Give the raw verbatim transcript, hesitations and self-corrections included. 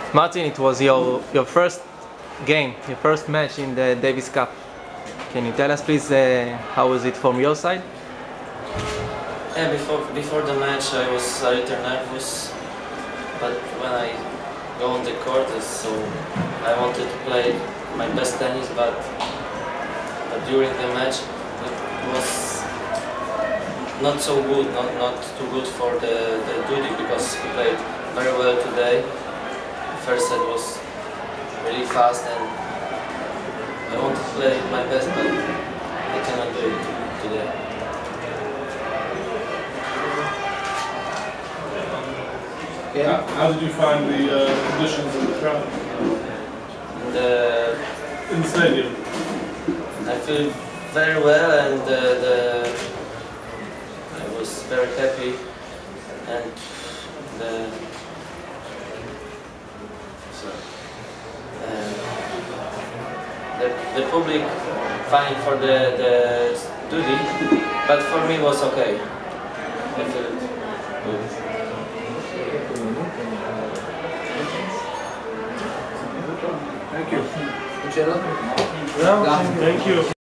Martin, it was your your first game, your first match in the Davis Cup. Can you tell us, please, uh, how was it from your side? Yeah, before before the match, I was a little nervous, but when I go on the court, so I wanted to play my best tennis, but but during the match, it was not so good, not not too good for the the Dudi, because he played very well today. The first set was really fast, and I want to play my best, but I cannot do it today. Yeah. How did you find the uh, conditions in the crowd? The, in the stadium? I feel very well, and uh, the, I was very happy, and the, uh, the, the public fine for the, the Dudi, but for me was okay. I feel good. Thank you. No, thank you.